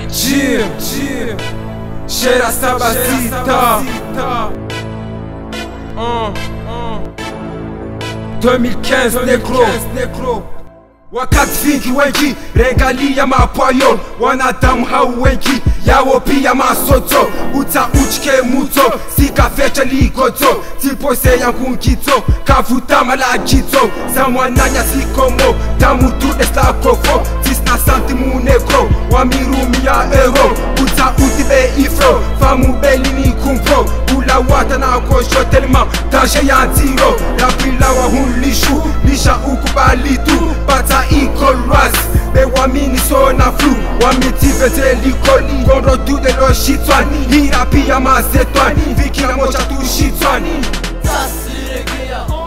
Cheira Sabacita 2015 Necro wakati vingi wengi regalia mapwayo wanadamu hau wengi yawo pia masoto uta uchike muto sikafecha ligoto tipose yangu ngito kavuta malagito zamwananya sikomo damutu esla kofo tisna santimu negro wamirumi ya ero uta utibe ifro famu belini kumpro ula wata na kosho telma tashe ya tiro rapila wa hulishu lisha ukubalitu bata ikolwas be wamini so na flu wamitivete likoli gondro tu de lo shitwani hira pia mazetwani vikina mocha tu shitwani Tasirege ya